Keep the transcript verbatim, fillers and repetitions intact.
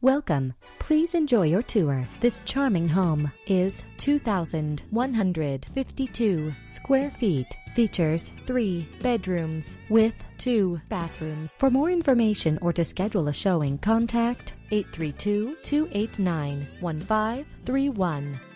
Welcome. Please enjoy your tour. This charming home is two thousand one hundred fifty-two square feet. Features three bedrooms with two bathrooms. For more information or to schedule a showing, contact eight three two, two eight nine, one five three one.